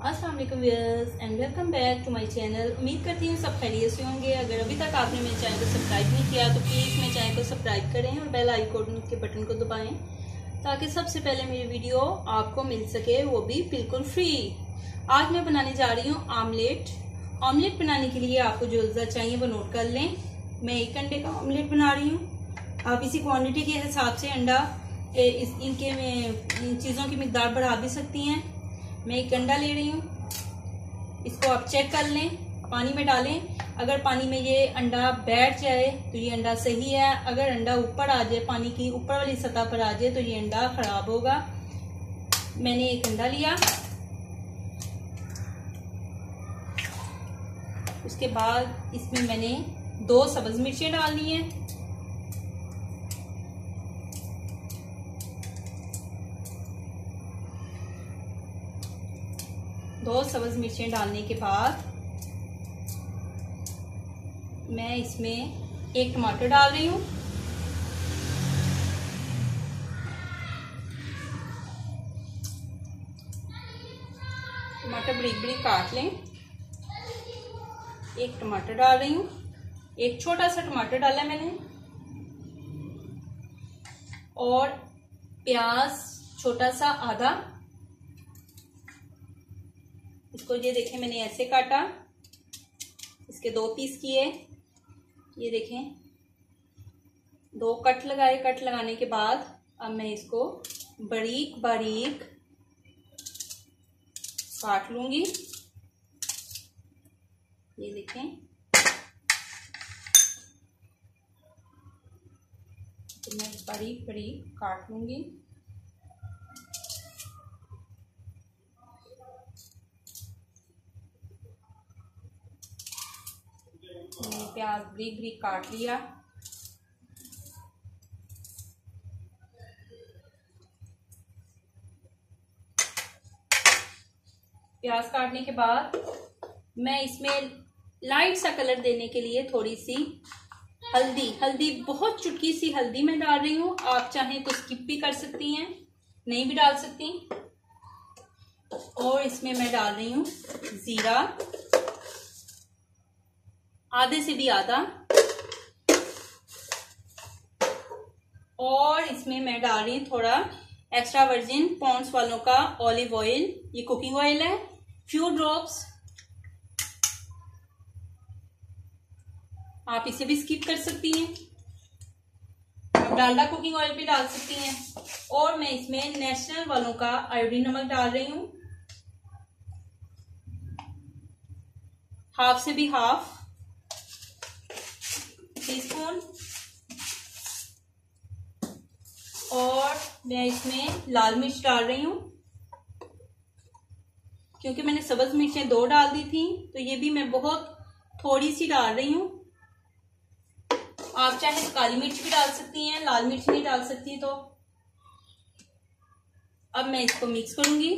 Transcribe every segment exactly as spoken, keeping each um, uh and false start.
अस्सलाम वालेकुम viewers and welcome back to my channel. उम्मीद करती हूँ सब खैरियत से होंगे। अगर अभी तक आपने मेरे चैनल को सब्सक्राइब नहीं किया तो प्लीज़ मेरे चैनल को सब्सक्राइब करें और बेल आइकॉन के बटन को दबाएं ताकि सबसे पहले मेरी वीडियो आपको मिल सके, वो भी बिल्कुल फ्री। आज मैं बनाने जा रही हूँ आमलेट। आमलेट बनाने के लिए आपको जो अज्जा चाहिए वो नोट कर लें। मैं एक अंडे का आमलेट बना रही हूँ। आप इसी क्वान्टिटी के हिसाब से अंडा इस इनके में इन चीज़ों की मिकदार बढ़ा भी सकती हैं। मैं एक अंडा ले रही हूँ, इसको आप चेक कर लें, पानी में डालें। अगर पानी में ये अंडा बैठ जाए तो ये अंडा सही है। अगर अंडा ऊपर आ जाए, पानी की ऊपर वाली सतह पर आ जाए तो ये अंडा खराब होगा। मैंने एक अंडा लिया, उसके बाद इसमें मैंने दो सब्ज मिर्चें डालनी है। दो सब्ज मिर्चें डालने के बाद मैं इसमें एक टमाटर डाल रही हूँ। टमाटर बरीक बरीक काट लें। एक टमाटर डाल रही हूँ, एक छोटा सा टमाटर डाला मैंने, और प्याज छोटा सा आधा। इसको ये देखें मैंने ऐसे काटा, इसके दो पीस किए। ये देखें दो कट लगाए। कट लगाने के बाद अब मैं इसको बारीक बारीक काट लूंगी। ये देखें तो मैं बारीक बारीक काट लूंगी। प्याज बारीक बारीक काट लिया। प्याज काटने के बाद मैं इसमें लाइट सा कलर देने के लिए थोड़ी सी हल्दी हल्दी बहुत चुटकी सी हल्दी मैं डाल रही हूँ। आप चाहें तो स्किप भी कर सकती हैं, नहीं भी डाल सकती। और इसमें मैं डाल रही हूँ जीरा, आधे से भी आधा। और इसमें मैं डाल रही हूँ थोड़ा एक्स्ट्रा वर्जिन पॉन्ड्स वालों का ऑलिव ऑयल। ये कुकिंग ऑयल है, फ्यू ड्रॉप्स। आप इसे भी स्किप कर सकती हैं, आप डालडा कुकिंग ऑयल भी डाल सकती हैं। और मैं इसमें नेशनल वालों का आयोडीन नमक डाल रही हूँ, हाफ से भी हाफ टीस्पून। और मैं इसमें लाल मिर्च डाल रही हूँ, क्योंकि मैंने सब्ज मिर्चें दो डाल दी थी तो ये भी मैं बहुत थोड़ी सी डाल रही हूँ। आप चाहे तो काली मिर्च भी डाल सकती हैं, लाल मिर्च नहीं डाल सकती तो। अब मैं इसको मिक्स करूंगी।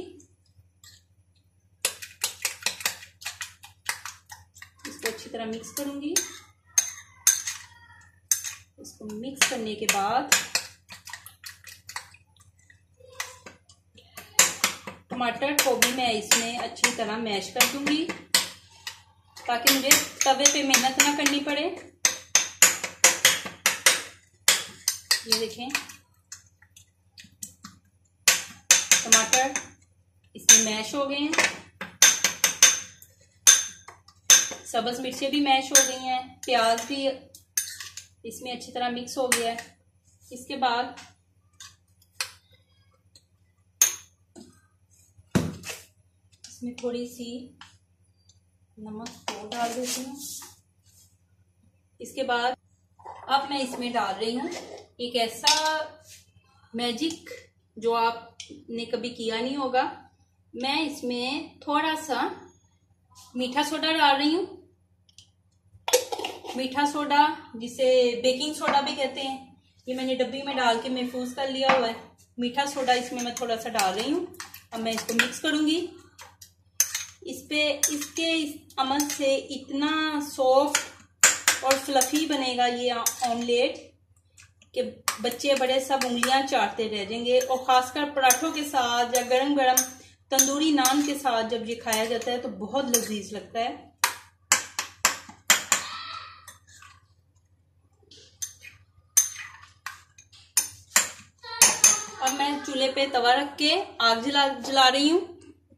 इसको अच्छी तरह मिक्स करूंगी। इसको मिक्स करने के बाद टमाटर को भी मैं इसमें अच्छी तरह मैश कर दूंगी ताकि मुझे तवे पे मेहनत ना करनी पड़े। ये देखें टमाटर इसमें मैश हो गए हैं, सब्ज मिर्चें भी मैश हो गई हैं, प्याज भी इसमें अच्छी तरह मिक्स हो गया है। इसके बाद इसमें थोड़ी सी नमक और डाल देती हूँ। इसके बाद अब मैं इसमें डाल रही हूँ एक ऐसा मैजिक जो आपने कभी किया नहीं होगा। मैं इसमें थोड़ा सा मीठा सोडा डाल रही हूँ। मीठा सोडा जिसे बेकिंग सोडा भी कहते हैं, ये मैंने डब्बी में डाल के महफूज कर लिया हुआ है। मीठा सोडा इसमें मैं थोड़ा सा डाल रही हूँ। अब मैं इसको मिक्स करूंगी। इस पे इसके इस अमल से इतना सॉफ्ट और फ्लफी बनेगा ये ऑमलेट कि बच्चे बड़े सब उंगलियां चाटते रह जाएंगे। और खासकर पराठों के साथ या गरम गरम तंदूरी नान के साथ जब ये खाया जाता है तो बहुत लजीज लगता है। अब मैं चूल्हे पे तवा रख के आग जला जला रही हूँ।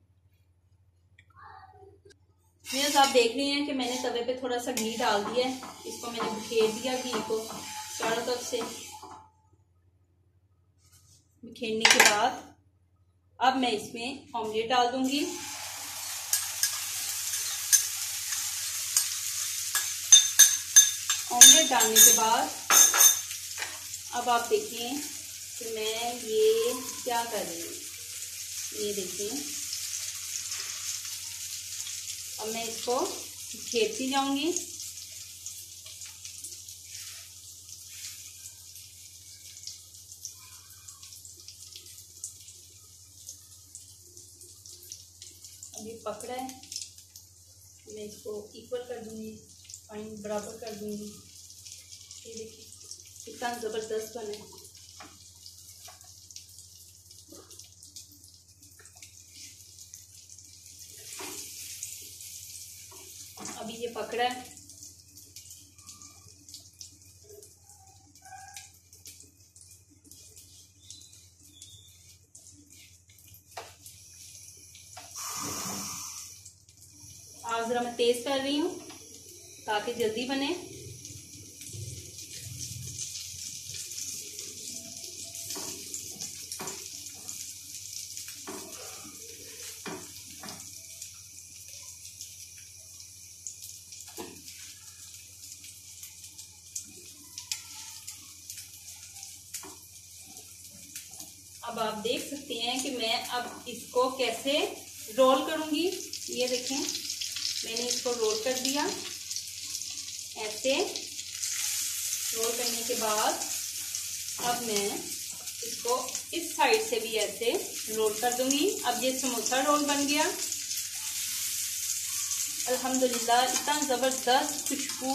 व्यूअर्स, आप देख रहे हैं कि मैंने तवे पे थोड़ा सा घी डाल दिया है। इसको मैंने बिखेर दिया घी को चारों तरफ से। बिखेरने के बाद अब मैं इसमें ऑमलेट डाल दूंगी। ऑमलेट डालने के बाद अब आप देखें कि मैं ये क्या कर रही हूँ। ये देखें, अब मैं इसको घेरती जाऊंगी। अभी पकड़ा है, मैं इसको इक्वल कर दूंगी, पानी बराबर कर दूंगी। ये देखिए कितना ज़बरदस्त बना है। अभी ये पकड़ा है। आग जरा मैं तेज कर रही हूँ ताकि जल्दी बने। अब आप देख सकते हैं कि मैं अब इसको कैसे रोल करूंगी। ये देखें, मैंने इसको रोल कर दिया। ऐसे रोल करने के बाद अब मैं इसको इस साइड से भी ऐसे रोल कर दूंगी। अब ये समोसा रोल बन गया। अल्हम्दुलिल्लाह, इतना ज़बरदस्त खुशबू,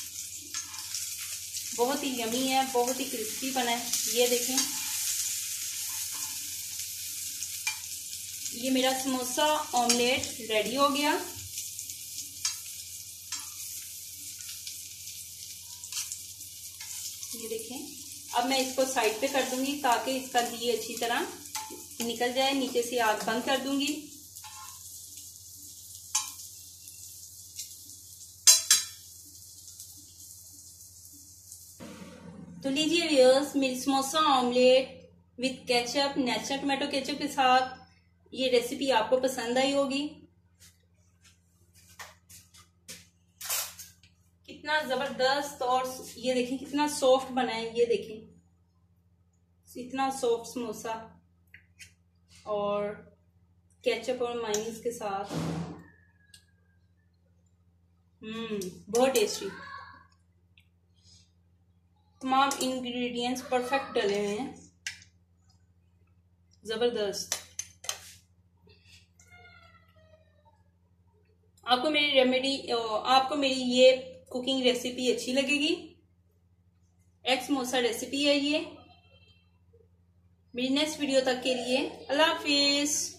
बहुत ही यमी है, बहुत ही क्रिस्पी बना है। ये देखें, ये मेरा समोसा ऑमलेट रेडी हो गया। ये देखें, अब मैं इसको साइड पे कर दूंगी ताकि इसका घी अच्छी तरह निकल जाए। नीचे से आग बंद कर दूंगी। तो लीजिए व्यूअर्स, मेरी samosa omelette with ketchup, natural tomato ketchup के साथ ये रेसिपी आपको पसंद आई होगी। कितना जबरदस्त, और ये देखें कितना सॉफ्ट बना है। ये देखें, इतना सॉफ्ट समोसा और केचप और मायोनीज के साथ। हम्म बहुत टेस्टी। तमाम इंग्रेडिएंट्स परफेक्ट डले हुए हैं, जबरदस्त। आपको मेरी रेमेडी आपको मेरी ये कुकिंग रेसिपी अच्छी लगेगी। एग समोसा रेसिपी है ये। मेरी नेक्स्ट वीडियो तक के लिए अल्लाह हाफिज।